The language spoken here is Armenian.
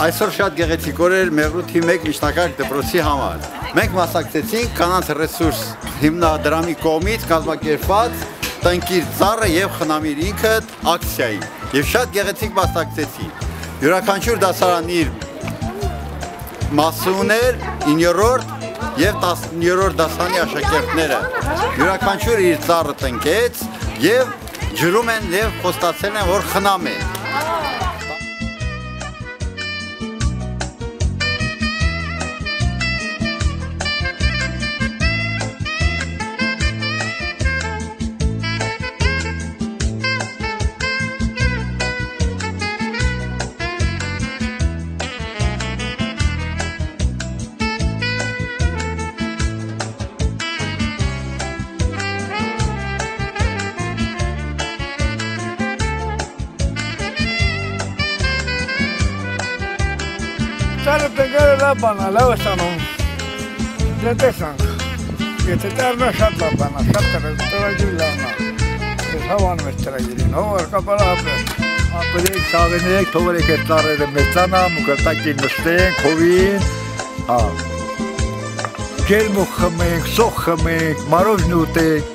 Այսօր շատ գեղեցիկ օր էր Մեղրութի 1 միջնակարգ դպրոցի համար։ Մենք մասնակցեցինք կանանց ռեսուրս հիմնադրամի կողմից կազմակերպված «Տնկիր ծառը եւ խնամիր ինքդ» ակցիայի եւ շատ գեղեցիկ մասնակցեցին։ Յուրաքանչյուր դասարան իր մասուներ 9-րդ եւ 10-րդ դասարանի աշակերտները յուրաքանչյուր իր ծառը տնկեց եւ ջրում են եւ խոստացել են որ խնամեն։ Ծառը տնկելը լավ բան է, լավ է ստանում, դե տեսանք, եթե ծառը շատ լավ բան է, շատ տրագիր լավն է, ես հավանում ես տրագիրին, հովար կապալը ապրեք, սաղինեք, թողորեք այդ ծառերը մեծանամ, ու կրտակին նշտենք, հովին, ջերմուկ խմենք, սոխ խմենք, մարոժն ուտենք,